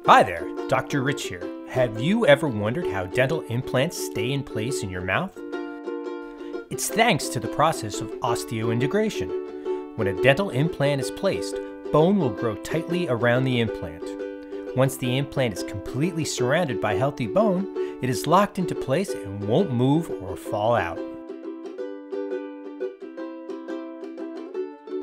Hi there, Dr. Rich here. Have you ever wondered how dental implants stay in place in your mouth? It's thanks to the process of osseointegration. When a dental implant is placed, bone will grow tightly around the implant. Once the implant is completely surrounded by healthy bone, it is locked into place and won't move or fall out.